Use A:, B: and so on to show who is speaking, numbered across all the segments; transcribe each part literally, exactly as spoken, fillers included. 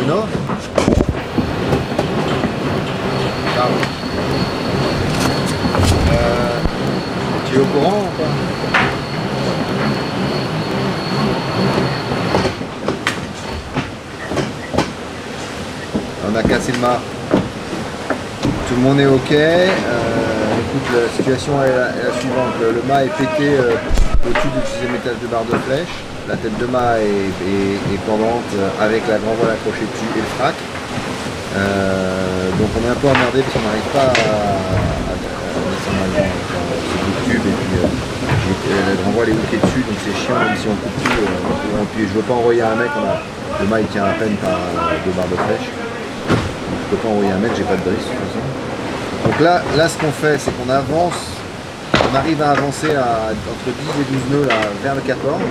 A: Renault. Euh, tu es au courant ou pas? On a cassé le mât. Tout le monde est ok. Euh, écoute, la situation est la, est la suivante. Le, le mât est pété euh, au-dessus du deuxième étage de barre de flèche. La tête de mât est, est, est pendante avec la grand voile accrochée dessus et le frac. Euh, donc on est un peu emmerdé parce qu'on n'arrive pas à, à, à descendre la grande tube et puis euh, la grand voile est hookée dessus, donc c'est chiant même si on coupe tout. Euh, puis je veux pas envoyer un mec, on a, le mât il tient à peine par deux barres de flèche. Je peux pas envoyer un mec, j'ai pas de brise de toute façon. Donc là, là ce qu'on fait, c'est qu'on avance, on arrive à avancer à, entre dix et douze nœuds là, vers le quatorze.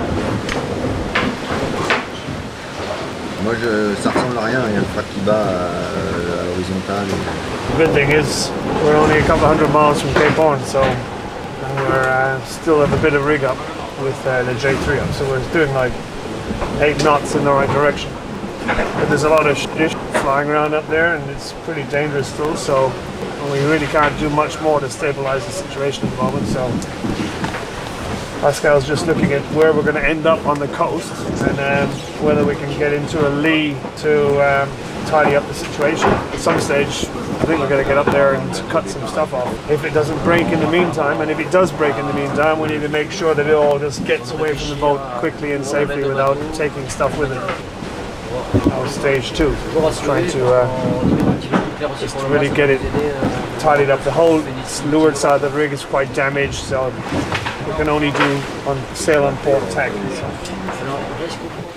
A: Moi, je, ça ressemble à rien, il y a le frac qui bat à, à l'horizontale.
B: The good thing is we're only a couple hundred miles from Cape Horn, so we're uh, still have a bit of rig up with uh, the J three up, so we're doing like eight knots in the right direction. But there's a lot of shit flying around up there and it's pretty dangerous still, so we really can't do much more to stabilize the situation at the moment. So Pascal's just looking at where we're going to end up on the coast and um, whether we can get into a lee to um, tidy up the situation. At some stage, I think we're going to get up there and cut some stuff off. If it doesn't break in the meantime, and if it does break in the meantime, we need to make sure that it all just gets away from the boat quickly and safely without taking stuff with it. That was stage two. Just trying to uh, just to really get it tidied up. The whole leeward side of the rig is quite damaged, so we can only do on sail on port tack. So.